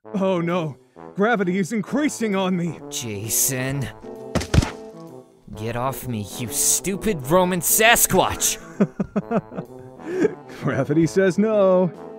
Oh no, gravity is increasing on me. Jason. Get off me, you stupid Roman Sasquatch! Gravity says no.